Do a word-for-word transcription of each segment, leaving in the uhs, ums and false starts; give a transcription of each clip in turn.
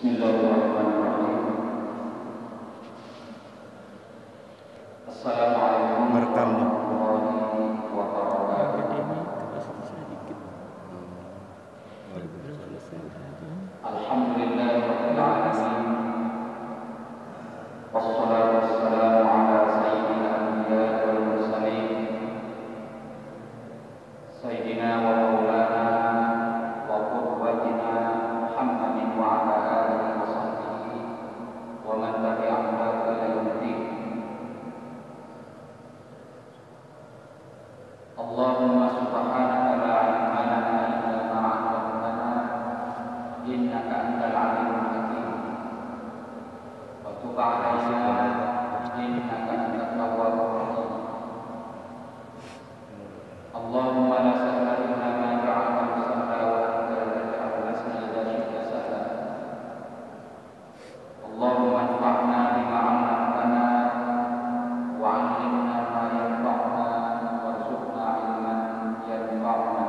Bismillahirrahmanirrahim. Assalamualaikum warahmatullahi wabarakatuh. Alhamdulillahirabbil alamin. Wassalatu wassalamu ala sayyidil anbiya'i wal mursalin. Sayyidina wa maulana wa qudwatina Muhammadin wa ala alihi wa sahbihi wa man tabi'ahum ila yaumil. Allahumma subhanaka la ilma lana illa ma 'allamtana innaka antal alimul hakim. Wa tub 'alaina innaka antat tawwabur rahim. Allahumma la sahla illa ma ja'altahu sahla wa anta taj'alul hazna idza syi'ta sahla. Allahumma anfa'na bima 'allamtana wa 'allimna ma yanfa'una warzuqna 'ilman yanfa'una.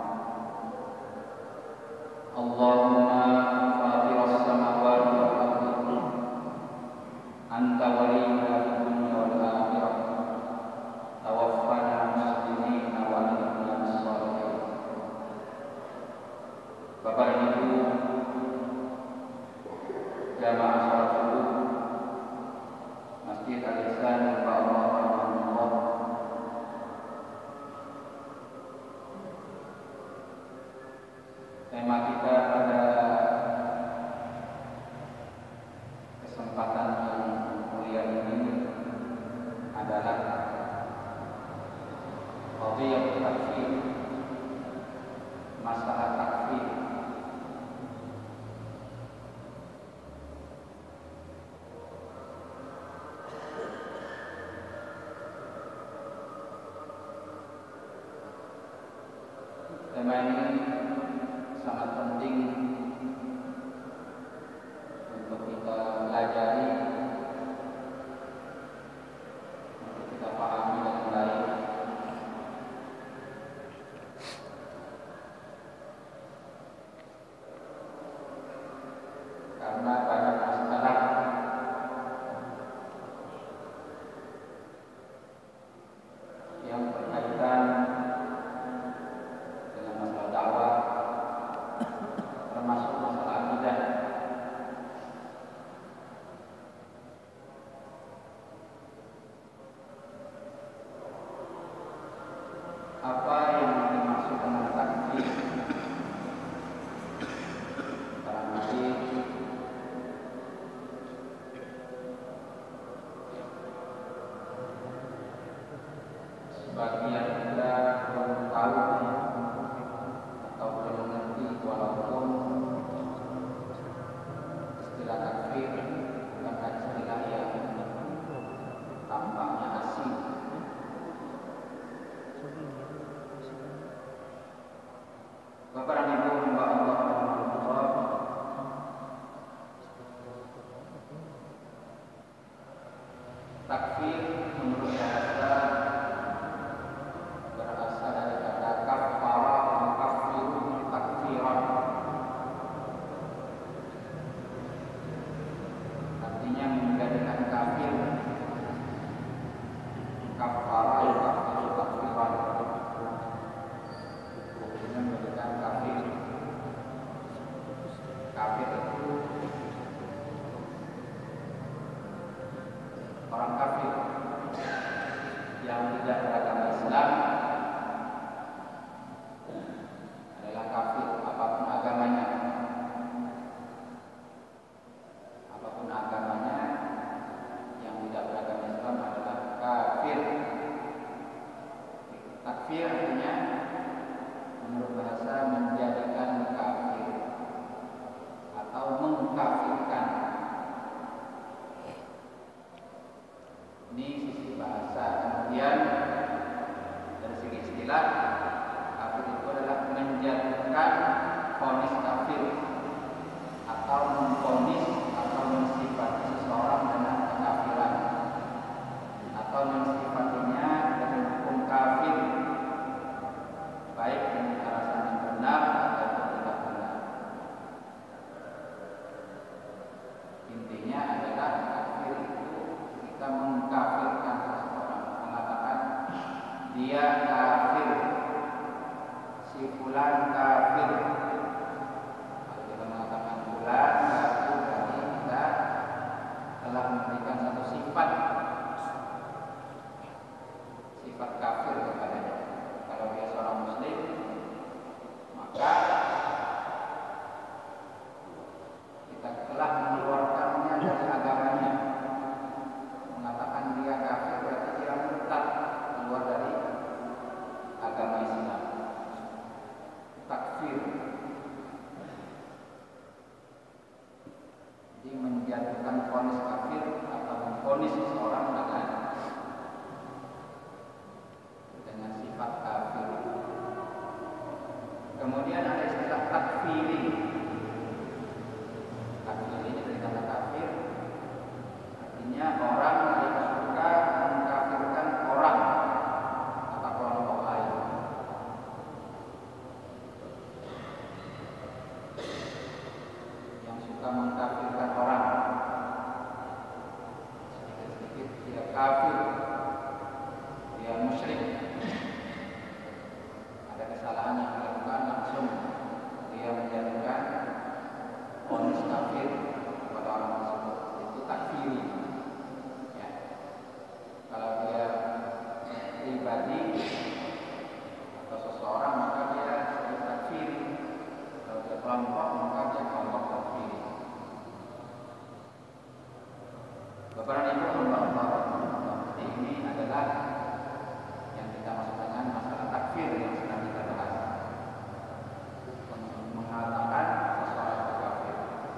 Allahumma fatiras samawati wal ardi anta waliyyuna fid dunya wal akhirah. Tawaffana muslimina wa alhiqna bis shalihin. Bapak dan Ibu jamaah salat subuh Masjid Al-Ihsan Bapak Allah rahimahullah. Tema kita pada kesempatan yang mulia ini adalah qadhiyat takfir, masalah takfir. Tema ini sangat penting untuk kita pelajari, untuk kita pahami dengan baik. Karena banyak masalah yang berkaitan dengan masalah dakwah, termasuk masalah akidah. Apa yang dimaksud dengan takfir? Barangkali sebagian kita belum tahu atau belum mengerti, walaupun istilah takfir bukan istilah yang tampaknya asing. Bapak dan Ibu hamba Allah rahimahullah, takfir menurut bahasa berasal dari kata kafara, yukaffiru takfiran. Artinya menjadikan kafir. Kafara yukaffiru takfiran, artinya menjadikan kafir. Kafir itu orang kafir yang tidak beragama Islam adalah kafir, apapun agamanya. Apapun agamanya, yang tidak beragama Islam adalah kafir. Takfir artinya menurut bahasa menjadikan kafir atau mengkafirkan. Ini sisi bahasa. Kemudian dari segi istilah, kafir itu adalah menjadikan vonis kafir atau memvonis atau mensifati seseorang dengan kekafiran atau mensifatinya dengan hukum kafir, baik dengan alasan yang benar atau tidak benar. mengkafirkan seseorang, mengatakan dia kafir, si fulan kafir. Kalau kita mengatakan fulan kafir, berarti kita telah memberikan satu sifat sifat kafir kepadanya. Kalau dia seorang muslim, maka kita telah mengeluarkannya dari agamanya. Mengatakan dia kafir berarti dia murtad, keluar dari agama Islam. Takfir, jadi menjatuhkan vonis kafir atau memvonis seseorang dengan dengan sifat kafir. Kemudian ada istilah takfiri. Takfiri ini dari kata kafir, artinya orang yang suka mengkafirkan orang atau kelompok lain. Yang suka mengkafirkan orang, sedikit-sedikit dia kafir, dia musyrik. Ada kesalahan yang dilakukan, langsung dia menjadikan vonis kafir kepada orang tersebut. Itu takfiri. Ya. Kalau dia pribadi atau seseorang, maka dia disebut takfiri. Kalau dia kelompok, maka dia kelompok takfiri. Bapak dan Ibu, Allah ini adalah yang kita maksud dengan masalah takfir yang sedang kita bahas. Mengatakan seseorang itu kafir.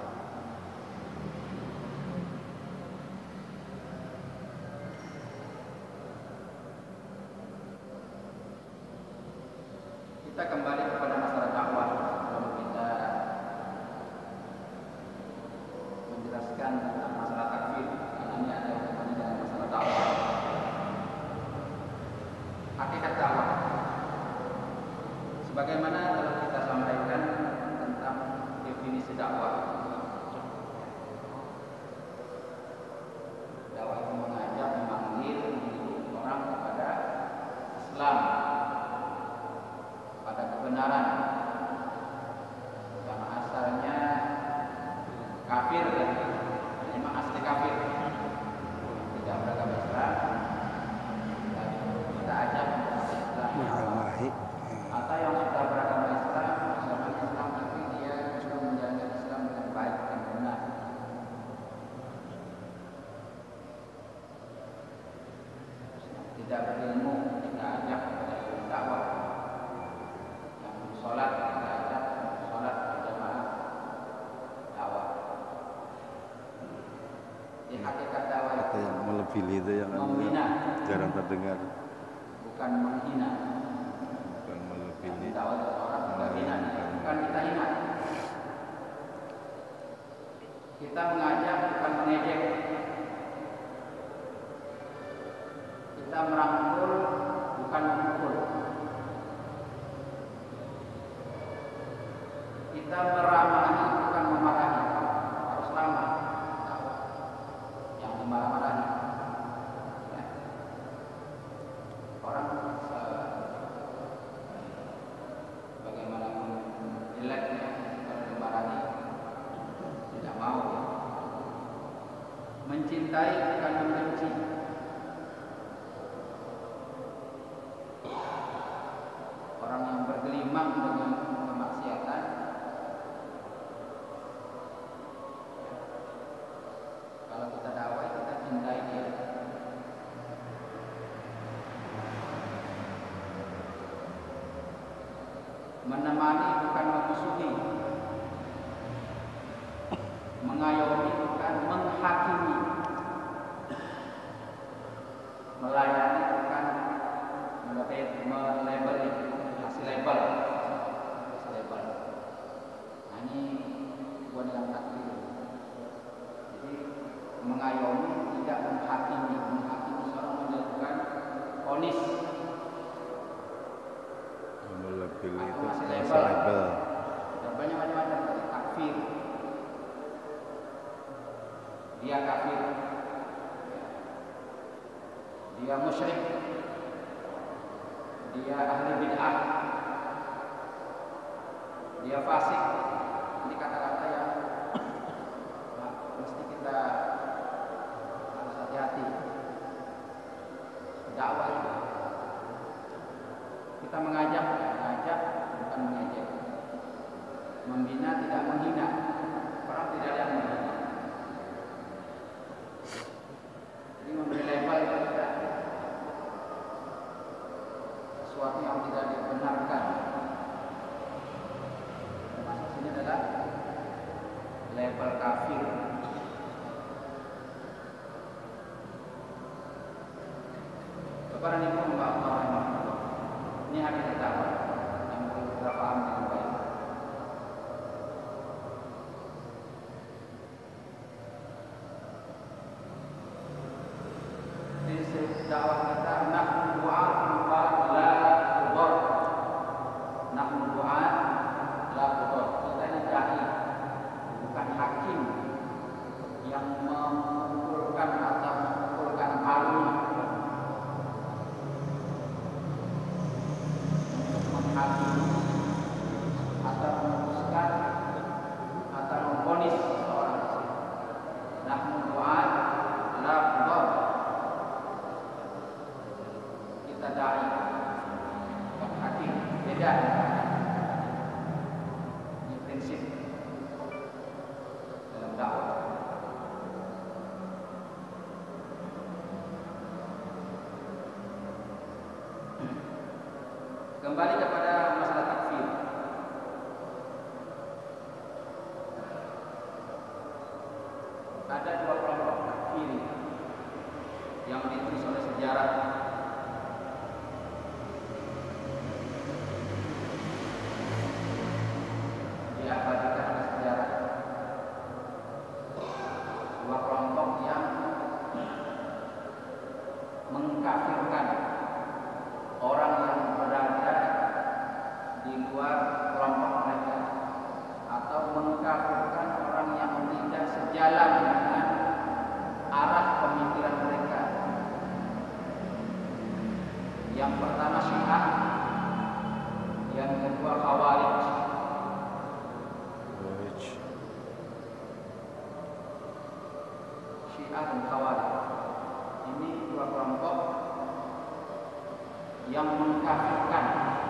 Kita kembali kepada masalah dakwah sebelum kita menjelaskan tentang masalah takfir, karena ini ada hubungannya dengan masalah dakwah. Hakikat dakwah, sebagaimana telah kita sampaikan tentang definisi dakwah. Dakwah itu mengajak, memanggil, mendidik orang kepada Islam, pada kebenaran yang asalnya kafir, dan memang asli kafir, tidak beragama Islam, dan kita ajak kepada Islam. Atau yang sudah beragama Islam, bersama Islam, tapi dia juga menjalankan Islam dengan baik dan benar. Tidak berilmu, kita ajak kepada dakwah. Yang sholat, kita ajak sholat berjamaah, dakwah. Di hakikat dakwah itu yang melebihi itu yang membina, jarang terdengar, bukan menghina. bukan melebihi. Dakwah seseorang bukan hina, bukan kita hina. Kita mengajak bukan mengejek. Kita merangkul bukan memukul. Kita meramahi bukan memarahi. Harus ramah. Yang dimarah-marahi. Ya. Orang bagaimanapun jeleknya kalau dimarahi tidak mau. Ya. Mencintai bukan membenci. Orang yang bergelimang dengan kemaksiatan, kalau kita dakwah kita cintai dia. Menemani bukan memusuhi, mengayomi bukan menghakimi, melayani bukan melabeli, hasil label, hasil label. Nah, ini buat dalam takdir. Jadi mengayomi tidak menghakimi, menghakimi seorang menjatuhkan vonis. Melebeli itu Masih masih label. Dan banyak macam-macam dari takfir. Dia kafir. dia musyrik, dia ahli bid'ah, dia fasik. Ini kata-kata yang nah, mesti kita harus hati-hati. Dakwah itu kita mengajak, mengajak bukan mengejek, membina tidak menghina. Orang tidak ada yang menghina. Jadi memberi label kepada sesuatu yang tidak dibenarkan. Termasuk sini adalah label kafir. Bapak dan Ibu hamba Allah rahimahullah. Ini hakikat dakwah yang perlu kita paham dengan baik. Prinsip dakwah kita nahnu du'at la tudar. Nahnu du'at la tudar. Kita ini dai, bukan hakim yang memukulkan atau memukulkan alun untuk menghakimi atau memutuskan atau memvonis seorang. Nahnu du'at la tudar. Kita dai, bukan hakim. Beda. Ini prinsip dalam dakwah. Kembali kepada masalah takfir. Ada dua kelompok takfir yang ditulis oleh sejarah. Diabadikan oleh sejarah. Dua kelompok yang mengkafirkan orang yang berada di luar kelompok mereka, atau mengkafirkan orang yang tidak sejalan dengan arah pemikiran mereka. Yang pertama Syiah, yang kedua Khawarij. Syiah dan Khawarij ini dua kelompok yang mengkafirkan.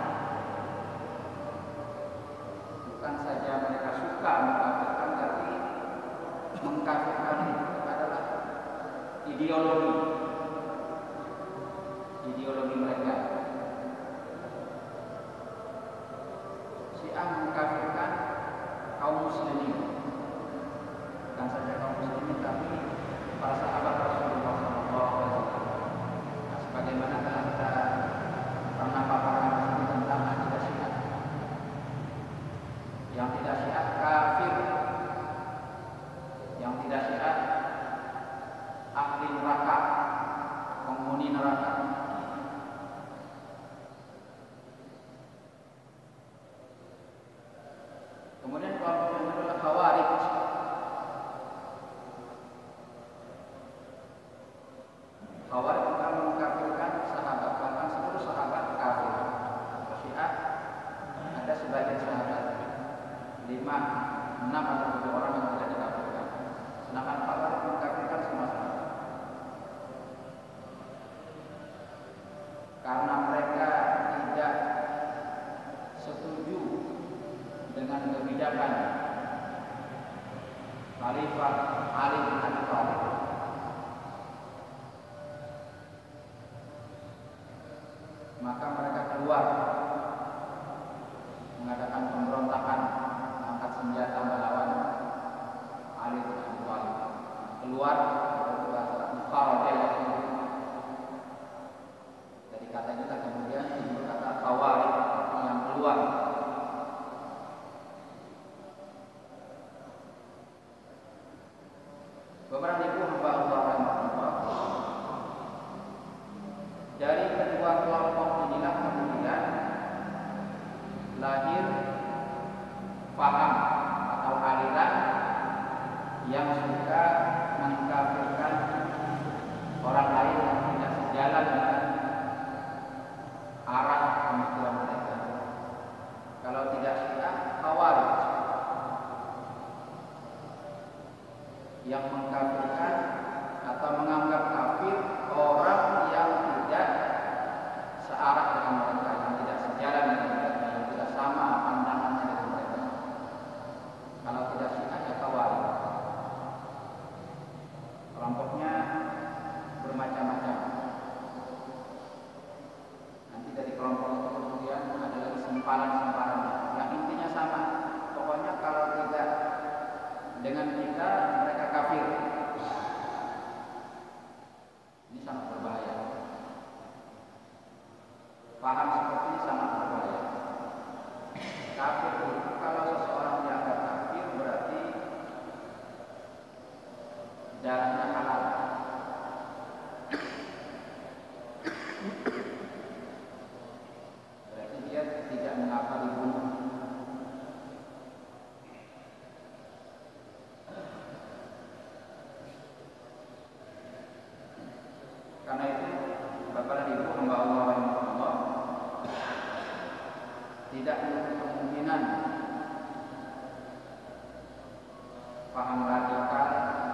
Bukan saja mereka suka mengkafirkan, tapi mengkafirkan itu adalah ideologi ideologi mereka. Syiah mengkafirkan kaum muslimin, bukan saja kaum muslimin, tapi para sahabat Rasulullah shallallahu alaihi wasallam. Nah, sebagaimana telah kita pernah paparkan tentang akidah Syiah. Yang tidak Syiah kafir, yang tidak Syiah ahli neraka, penghuni neraka. Kemudian kelompok yang adalah Khawarij. Khawarij juga mengkafirkan sahabat, bahkan seluruh sahabat kafir. Syiah ada sebagian sahabat, lima, enam atau tujuh orang yang tidak dikafirkan. Sedangkan Khawarij mengkafirkan semua sahabat. Karena mereka tidak setuju dengan kebijakan Khalifah Ali bin Abi Thalib. Maka mereka keluar mengadakan pemberontakan, mengangkat senjata melawan Ali bin Abi Thalib. Keluar itu bahasa Mukharajah. Dari kata kita kemudian timbul kata Khawarij yang keluar. Bapak Ibu hamba Allah rahimahullah. Dari kedua kelompok inilah kemudian lahir paham atau aliran yang suka mengkafirkan orang lain yang tidak sejalan yang mengkafirkan atau menganggap kafir orang yang tidak searah dengan mereka, yang tidak sejalan dengan mereka, yang tidak sama pandangannya dengan mereka. Kalau tidak Syiah ya Khawarij. Kelompoknya bermacam-macam. Nanti dari kelompok itu kemudian ada lagi sempalan-sempalannya. Yang intinya sama. Pokoknya kalau tidak dengan kita, mereka kafir. Ini sangat berbahaya. Paham seperti ini sangat berbahaya. Kafir itu kalau seseorang dianggap kafir berarti darahnya halal. Berarti dia tidak mengapa dibunuh. Karena itu, Bapak dan Ibu hamba Allah yang Allah tidak menutup kemungkinan paham radikal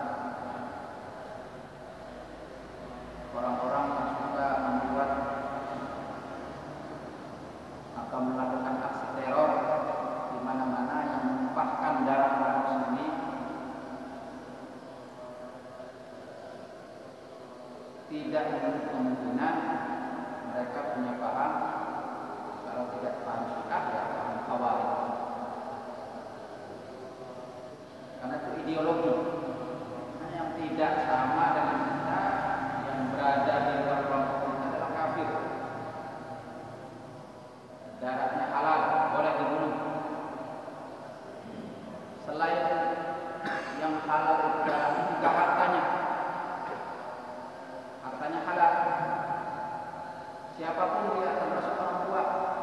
orang-orang yang suka membuat atau melakukan aksi teror di mana-mana yang menumpahkan darah kaum muslimin, tidak menutup kemungkinan mereka punya paham, kalau tidak paham Syiah ya paham Khawarij. Karena itu ideologi. Karena yang tidak sama dengan kita, yang berada di luar kelompok kita adalah kafir. Darahnya halal, boleh dibunuh. Selain yang halal itu darahnya juga hartanya. Hartanya halal. Siapapun dia, termasuk orang tua.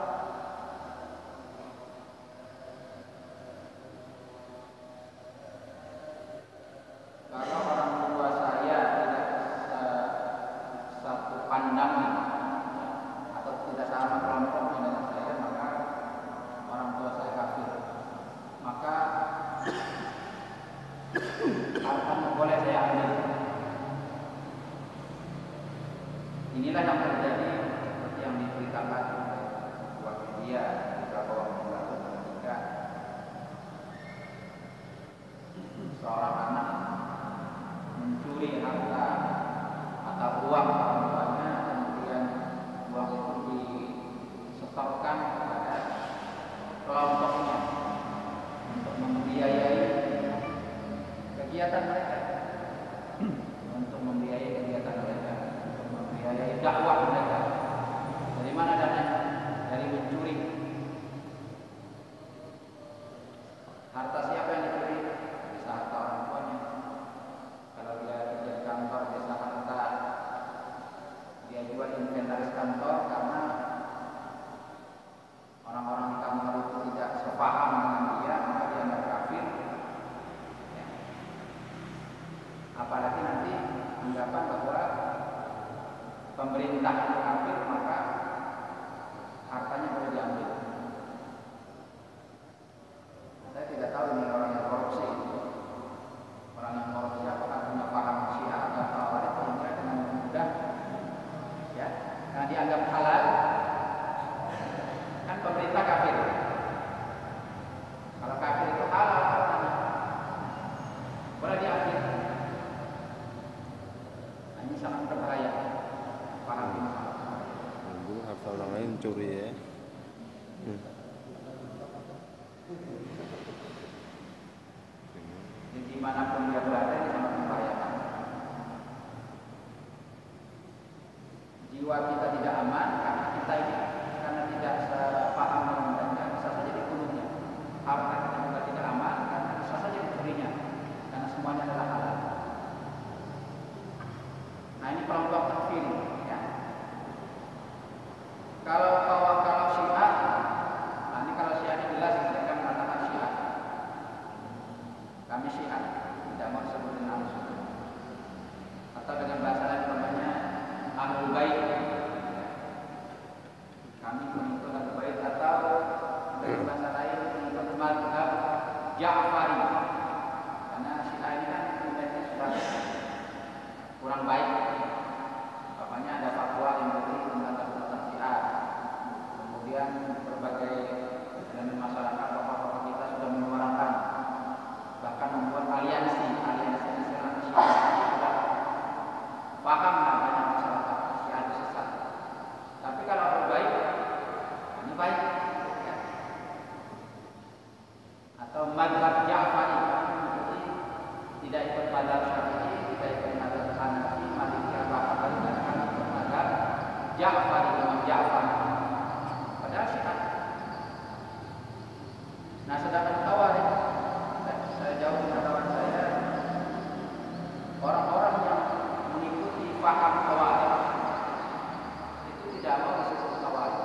Kalau orang tua saya tidak satu pandangan atau tidak sama kelompoknya dengan saya, maka orang tua saya kafir. Maka hartanya boleh saya ambil. Inilah yang terjadi seperti yang diberitakan oleh sebuah media beberapa waktu lalu ketika seorang anak mencuri harta atau uang orang tuanya, kemudian uang itu disetorkan kepada kelompoknya untuk membiayai kegiatan mereka, untuk membiayai kegiatan mereka, untuk membiayai dakwah mereka. Dari mana dananya? Dari mencuri. Harta siapa yang dicuri? Bisa harta orang tuanya. Kalau dia kerja di kantor, bisa harta dia jual inventaris kantor, karena orang-orang di kantor itu tidak sepaham dengan dia, maka dia tidak kafir. Ya. Apalagi nanti anggapan bahwa pemerintah itu kafir, maka hartanya boleh diambil. Saya tidak tahu ini orang yang korupsi. Orang yang korupsi apakah punya paham Syiah atau Khawarij, sehingga dengan mudah, ya, karena dianggap halal, kan pemerintah kafir. Kalau kafir itu halal, hartanya boleh diambil. Nah, ini sangat berbahaya. Paham ini sangat berbahaya. Dulu harta orang lain curi ya. Hmm. Jadi dimanapun dia berada, ini sangat membahayakan. Jiwa kita tidak aman karena kita ini karena tidak sepaham dengan mereka, bisa saja dibunuhnya. Harta kita juga tidak aman karena bisa saja dicurinya, karena semuanya adalah halal. Nah, ini kelompok takfir, ya. Kalau kalau kalau Syiah, nah ini kalau Syiah ini jelas mereka mengatakan Syiah. Kami Syiah, tidak mau sebutin langsung. Atau dengan bahasa lain namanya Ahlul Bait. Kami pengikut Ahlul Bait, atau dengan bahasa lain pengikut mazhab Ja'fari. Karena Syiah ini kan punya tidak ikut mazhab Syafi'i, tidak ikut mazhab Hanafi, Maliki, Hambali, dan kami ikut mazhab Ja'fari, Imam Ja'far. Padahal Syiah. Nah, sedangkan Khawarij, saya jauh pengetahuan saya, orang-orang yang mengikuti paham Khawarij itu tidak mau disebut Khawarij.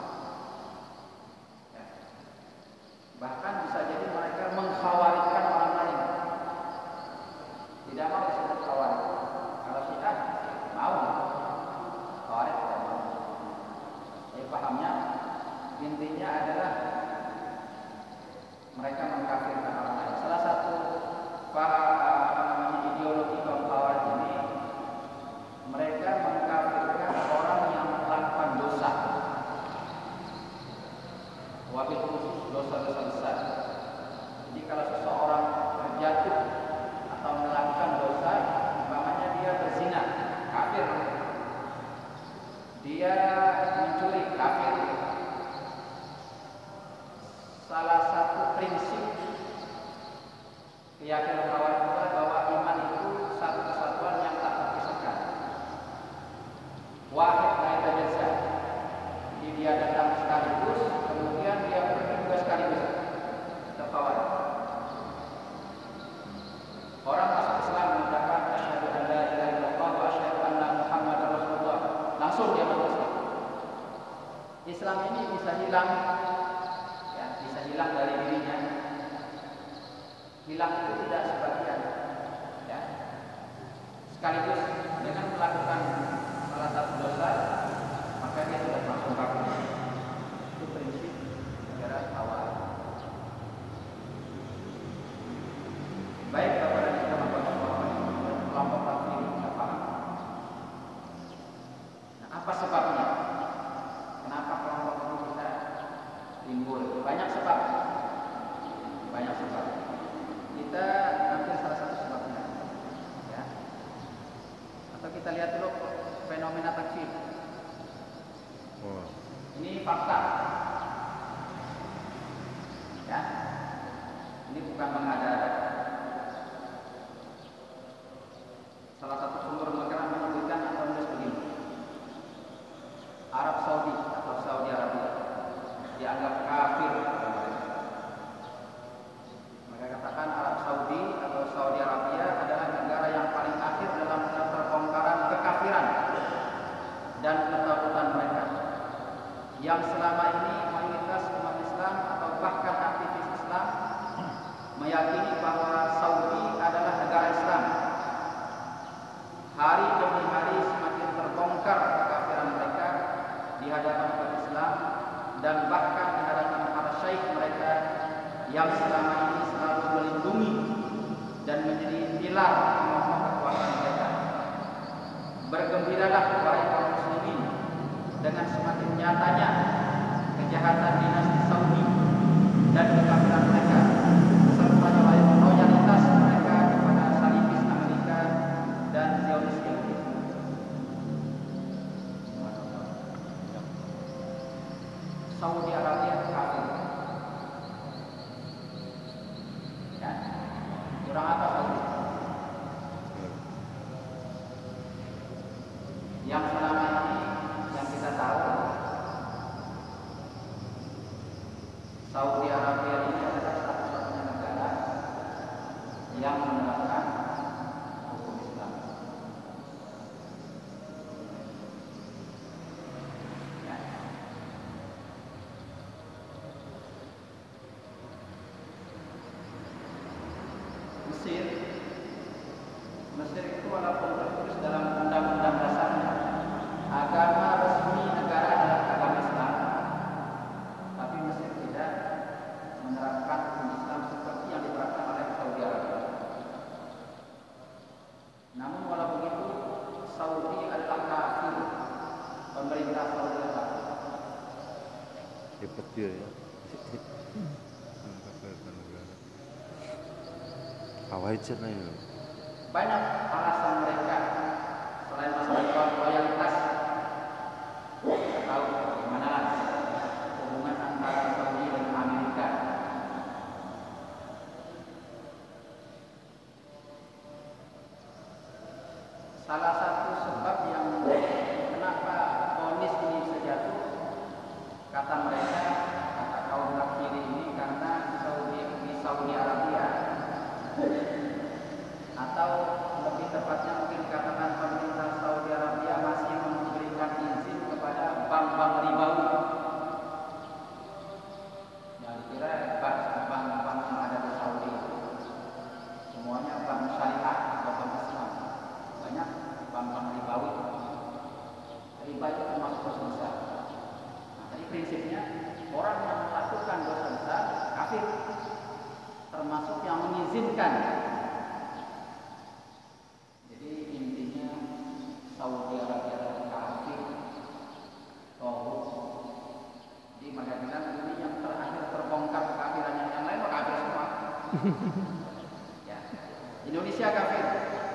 Ya. Bahkan bisa jadi mereka mengkhawarijkan orang lain. Tidak mau disebut Khawarij. Kalau Syiah mau, Khawarij tidak mau. Jadi pahamnya intinya adalah mereka mengkafirkan orang lain. Salah satu paham apa namanya ideologi kaum Khawarij ini, mereka mengkafirkan orang yang melakukan dosa, wabil khusus dosa-dosa besar. Jadi kalau seseorang terjatuh atau melakukan dosa, umpamanya dia berzina, kafir. Dia mencuri, kafir. Salah satu prinsip keyakinan Khawarij adalah bahwa iman itu satu kesatuan yang tak terpisahkan. Wahid la yatajazza. Jadi dia datang sekaligus, kemudian dia pergi juga sekaligus. Itu Khawarij. Orang masuk Islam mengucapkan asyhadu an la ilaha illallah wa asyhadu anna Muhammadar Rasulullah, langsung dia masuk Islam. Islam ini bisa hilang, ya, bisa hilang dari dirinya. Hilang itu tidak sebagian, ya. Sekaligus dengan melakukan salah satu dosa, maka dia sudah masuk kafir. Itu prinsip negara awal. Baik, Bapak dan Ibu Bapak-bapak, kelompok takfir tidak paham. Nah, apa sebabnya? Kenapa kelompok ini kita timbul? Banyak sebab. Banyak sebab. Kita ambil salah satu sebabnya, ya. Atau kita lihat dulu fenomena takfir. Oh. Ini fakta, ya. Ini bukan mengada-ada. Salah satu sumber mereka menyebutkan atau menulis begini: Arab Saudi atau Saudi Arabia dianggap kafir oleh mereka. Mereka katakan Arab Saudi atau Saudi Arabia adalah negara yang paling akhir dalam keterbongkaran kekafiran dan ketakutan mereka, yang selama ini mayoritas umat Islam atau bahkan aktivis Islam meyakini bahwa Saudi adalah negara Islam. Hari demi hari semakin terbongkar kekafiran mereka di hadapan umat Islam dan bahkan di hadapan para syekh mereka yang selama ini selalu melindungi dan menjadi pilar pemokok kekuatan mereka. Bergembiralah wahai kaum muslimin dengan semakin nyatanya kejahatan dinasti Saudi dan kekafiran mereka serta loyalitas mereka kepada salibis Amerika dan Zionis Yahudi. Saudi Arabia kafir. Ya. Kurang apa Saudi? Yang selama ini yang kita tahu, Saudi Arabia ini adalah satu-satunya negara yang menerapkan hukum Islam. Ya. Mesir, Mesir itu walaupun tertulis dalam undang-undang dasarnya agama resmi negara adalah agama Islam, tapi Mesir tidak menerapkan hukum Islam seperti yang diterapkan oleh Saudi Arabia. Namun walau begitu, Saudi adalah kafir. Pemerintah Saudi adalah kafir. Hebat dia ya. Khawarij ini. Banyak alasan mereka selain masalah loyalitas. Kita tahu bagaimana hubungan antara Saudi dan Amerika. salah satu sebab yang kenapa vonis ini bisa jatuh, kata mereka, kata kaum kafiri ini, karena Saudi di Saudi Arabia, atau lebih tepatnya mungkin dikatakan pemerintah Saudi Arabia masih memberikan izin kepada bank-bank ribawi. Yang dikira bank-bank yang ada di Saudi itu semuanya bank syariah atau bank Islam. Banyak bank-bank ribawi. Riba itu termasuk dosa besar. Nah, tadi prinsipnya orang yang melakukan dosa besar kafir, termasuk yang mengizinkan. Jadi intinya Saudi Arabia adalah kafir, tohut. Jadi mereka bilang ini yang terakhir terbongkar kekafiran, yang lain kafir semua. Ya. Indonesia kafir.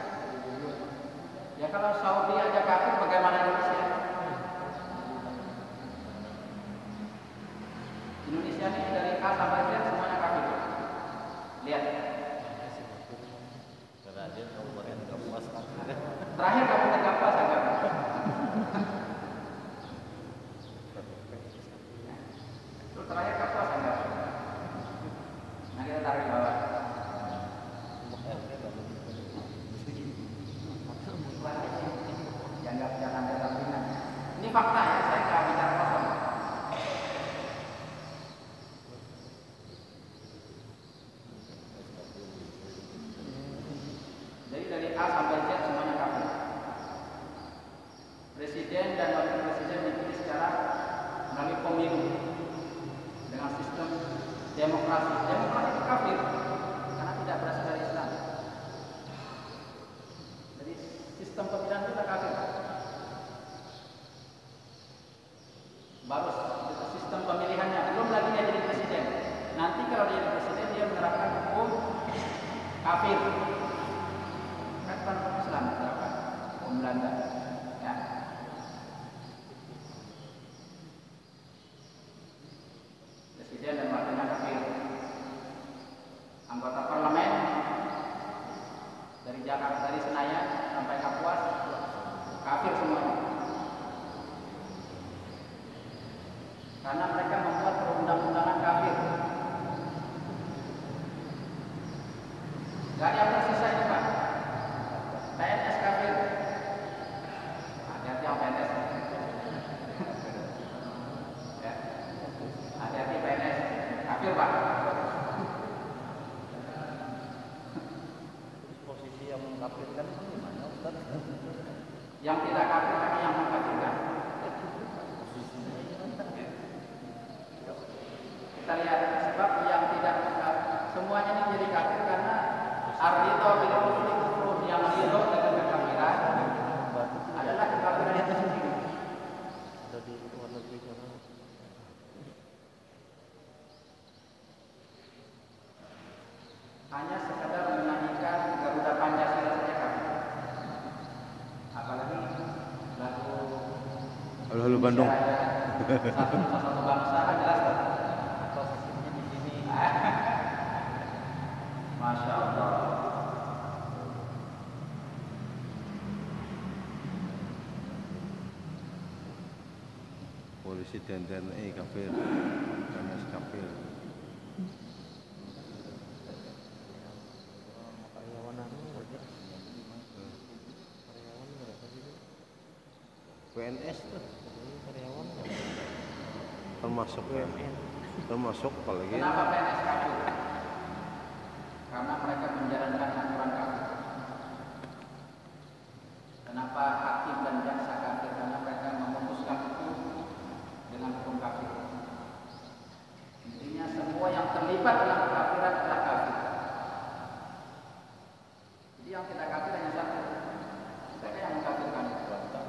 Ya kalau Saudi aja kafir, bagaimana Indonesia? Indonesia ini dari A sampai Z semuanya kafir. Lihat. Terakhir kamu tegak pas agak. Itu terakhir kapas agak. Nah kita tarik bawah. Jangan jangan ada tampilan. Ini fakta ya, saya nggak bicara kosong. Jadi dari A sampai Z semuanya kafir. Presiden dan wakil presiden dipilih secara melalui pemilu dengan sistem demokrasi. Demokrasi itu kafir karena tidak berasal dari Islam. Jadi sistem pemilihan kita kafir. Baru sistem pemilihannya, belum lagi dia jadi presiden. Nanti kalau dia jadi presiden dia menerapkan hukum kafir. Kan bukan hukum Islam menerapkan hukum Belanda. Ya. Presiden dan wakilnya kafir. Anggota parlemen dari Jakarta, dari Senayan sampai Kapuas kafir semuanya. Karena mereka membuat perundang-undangan kafir. Gak ada yang tersisa itu Pak. P N S kafir. Hati-hati yang P N S. Ya. Hati-hati P N S kafir Pak. Posisi yang mengkafirkan kan gimana Ustaz? Yang tidak kafir tapi yang mengkafirkan. Kita lihat sebab yang tidak semuanya ini jadi kafir karena ar-ridho bil kufri kufrun, yang ridho dengan kekafiran adalah kekafiran itu sendiri. Dari luar negeri sana. Hanya sekadar menyanyikan Garuda Pancasila saja kafir. Apalagi lagu Halo halo Bandung. Satu satu bangsa kan jelas kan? Posisinya di sini. Masya Allah. Polisi dan T N I kafir, P N S kafir. Karyawan anu aja. Karyawan berapa sih? P N S tuh Karyawan termasuk B M N. termasuk apalagi Kenapa P N S kafir? Karena mereka menjalankan aturan kafir. Kenapa hakim dan jaksa kafir? Karena mereka memutuskan hukum dengan hukum kafir. Intinya semua yang terlibat dalam kekafiran adalah kafir. Jadi yang tidak kafir hanya satu. Mereka yang mengkafirkan itu.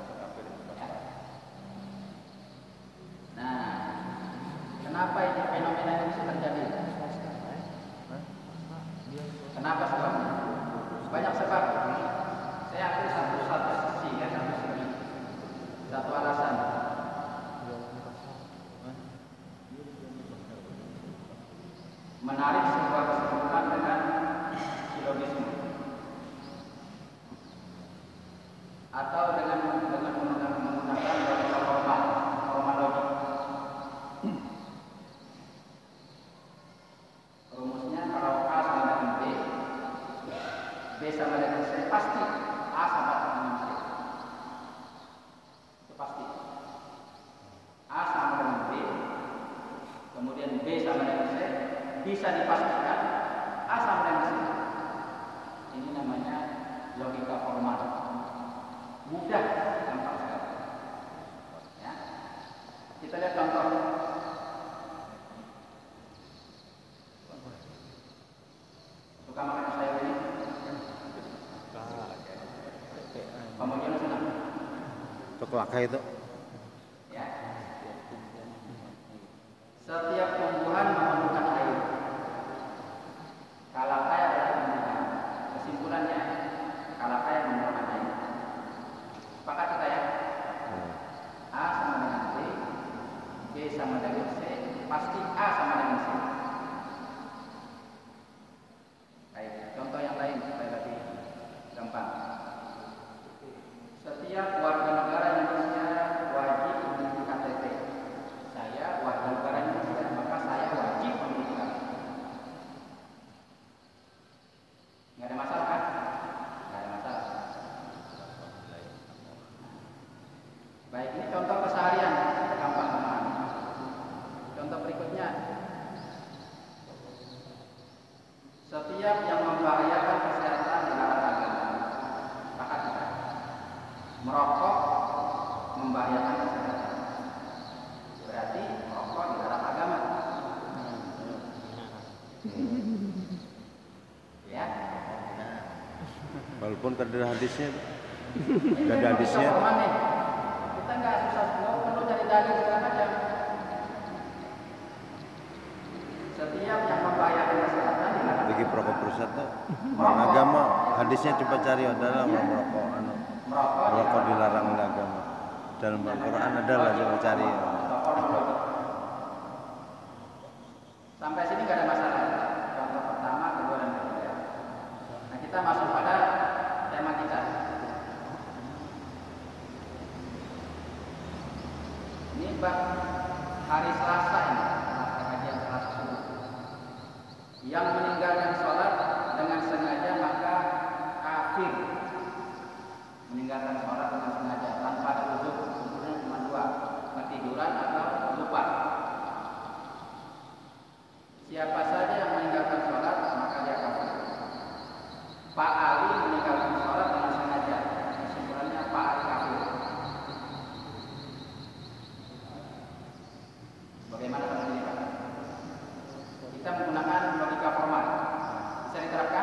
Nah, kenapa ini fenomena ini bisa terjadi? Kenapa sebabnya? Banyak sebab. Saya ambil satu satu sisi ya, satu sisi, satu alasan. Menarik sebuah kesimpulan dengan silogisme. atau dengan dengan menggunakan menggunakan logika formal, formal logik. Rumusnya kalau A sama dengan B, B sama dengan C, pasti A sama dengan C. Itu pasti. A sama dengan B, kemudian B sama dengan C, bisa dipastikan A sama dengan C. Ini namanya logika formal. Mudah, gampang sekali. Ya. Kita lihat contoh. Suka makan sayur ini? Pembagian senang. Itu kelaka itu. Ya. Setiap tumbuhan memerlukan air. Kalakaya adalah tumbuhan. Kesimpulannya, kalakaya memerlukan air. Sepakat kita ya? A sama dengan B, B sama dengan C, pasti A sama dengan C. Baik, contoh yang lain supaya lebih gampang. Setiap warga negara Indonesia wajib memiliki K T P. Saya warga negara Indonesia, maka saya wajib memiliki K T P. Nggak ada masalah kan? Nggak ada masalah. Baik, ini contoh keseharian, gampang memahami. Contoh berikutnya, setiap yang membahayakan kesehatan dilarang agama. Sepakat kita? Merokok membahayakan kesehatan. Berarti merokok dilarang agama. Ya. Walaupun ada hadisnya. Ini Ada hadisnya. Kita nggak susah, nggak perlu cari dalil segala macam. Setiap yang membahayakan kesehatan dilarang. Bagi perokok perusahaan tuh orang agama. Hadisnya coba cari adalah merokok anu. Merokok Merokok dilarang oleh agama. Dalam Al-Quran adalah coba cari. Sampai sini nggak ada masalah. Contoh pertama, kedua dan ketiga. Nah, kita masuk pada tema kita. Ini bab hari Selasa ini, kajian Selasa subuh. Yang meninggalkan sholat dengan sengaja maka kafir. Meninggalkan sholat dengan sengaja tanpa ada uzur, uzurnya cuma dua, ketiduran atau lupa. Siapa saja yang meninggalkan sholat maka dia kafir. Pak Ali meninggalkan sholat dengan sengaja. Kesimpulannya Pak Ali kafir. Bagaimana kalau ini Pak? Kita menggunakan logika formal. Bisa diterapkan?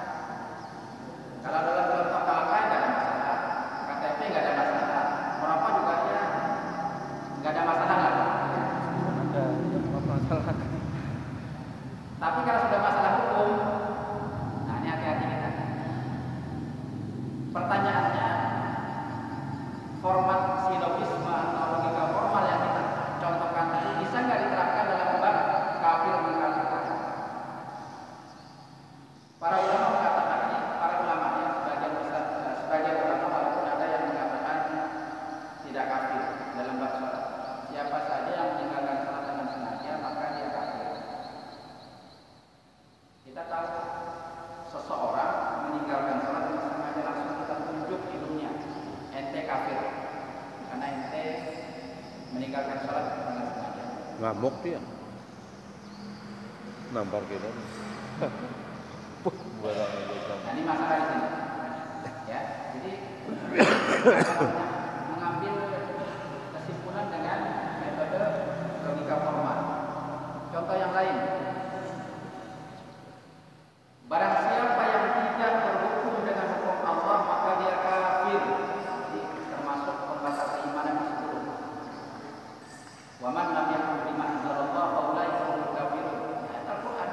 Kalau dalam contoh kalakaya nggak ada masalah, K T P nggak ada masalah, merokok juga ya nggak ada masalah nggak? Ada apa masalah? Tapi kalau sudah masalah hukum, nah ini hati-hati kita. Pertanyaannya, format silogisme atau logika formal yang kita contohkan tadi bisa nggak diterapkan dalam bab kafir mengkafirkan? Para ulama mengatakan ini, para ulama ya sebagian besar, sebagian ulama walaupun ada yang mengatakan tidak kafir dalam bab sholat. Siapa saja yang meninggalkan sholat dengan sengaja maka dia kafir. Kita tahu seseorang meninggalkan sholat dengan sengaja langsung kita tunjuk hidungnya, ente kafir karena ente meninggalkan sholat dengan sengaja. Ngamuk dia. Nampar kita. Nah, ini masalah di sini. Ya, jadi mengambil kesimpulan dengan metode logika formal. Contoh yang lain. Barang siapa yang tidak berhukum dengan hukum Allah maka dia kafir. Jadi termasuk pembatas keimanan ke sepuluh. Wa man lam yahkum bima anzalallah fa ulaika humul kafirun. Ayat Al-Qur'an.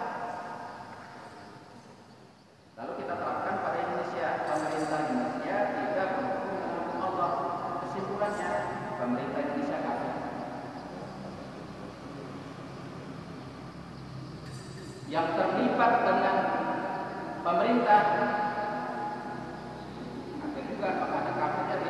Lalu kita terapkan pada Indonesia. Pemerintah Indonesia tidak berhukum dengan hukum Allah. Kesimpulannya pemerintah Indonesia kafir. Yang terlibat dengan pemerintah kafir juga, maka ada kafirnya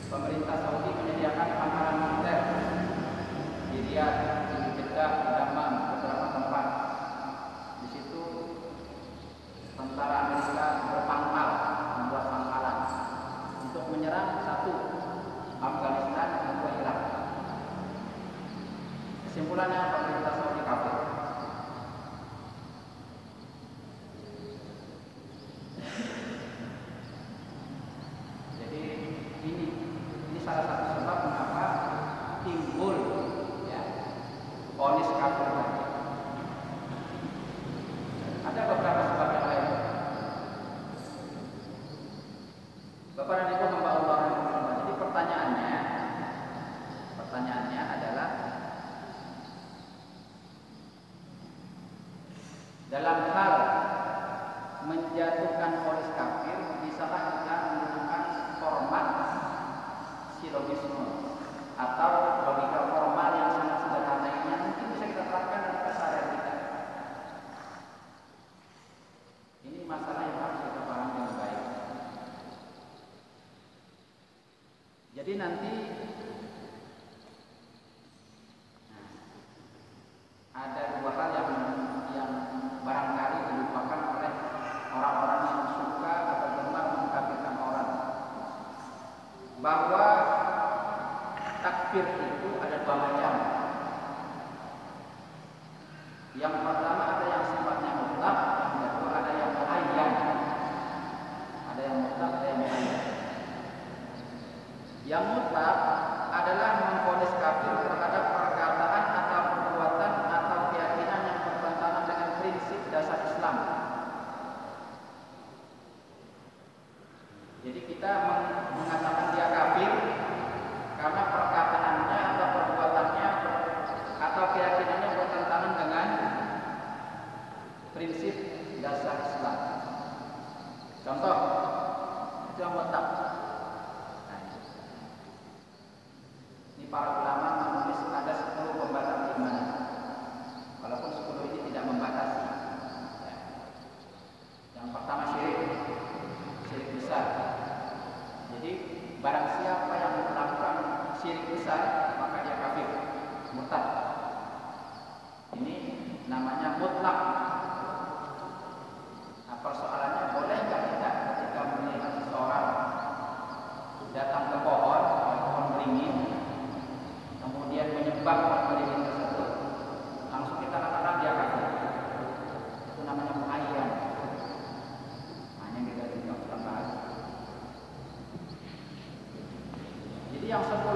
pemerintah Saudi menyediakan pangkalan militer di Riyadh, di Jeddah, di Dammam, beberapa tempat. Di situ tentara Amerika berpangkal, membuat pangkalan untuk menyerang satu Afghanistan dan dua Irak. Kesimpulannya pemerintah Saudi kafir. Jadi ini ini salah satu sebab mengapa timbul ya vonis kafir tadi. Ada beberapa sebab yang lain. Bapak dan Ibu hamba Allah yang bersabar. Jadi pertanyaannya, pertanyaannya adalah dalam hal menjatuhkan vonis kafir, bisakah kita menggunakan format silogisme atau logika formal yang sangat sederhana ini yang mungkin bisa kita terapkan dalam keseharian kita? Ini masalah yang harus kita pahami dengan baik. Jadi nanti nah, ada dua hal yang yang barangkali dilupakan oleh orang-orang yang suka atau gemar mengkafirkan orang, bahwa takfir itu ada dua macam. Yang pertama ada yang sifatnya mutlak, yang kedua ada yang muayyan. Ada yang mutlak, ada yang muayyan. Yang mutlak adalah memvonis kafir terhadap perkataan atau perbuatan atau keyakinan yang bertentangan dengan prinsip dasar Islam. Jadi kita mengatakan dia kafir karena perkataannya atau perbuatannya atau keyakinannya bertentangan dengan prinsip dasar Islam. Contoh, itu yang mutlak. Ini para ulama menulis ada sepuluh pembatas iman. Walaupun sepuluh ini tidak membatasi. Ya. Yang pertama syirik, syirik besar. Jadi barang siapa yang melakukan syirik besar maka dia kafir, murtad. Ini namanya mutlak. Nah, persoalannya boleh nggak kita ketika melihat seseorang datang ke pohon, pohon beringin, kemudian menyembah pohon beringin tersebut, langsung kita katakan dia kafir? Itu namanya muayyan. Hanya kita tidak bahas. Jadi yang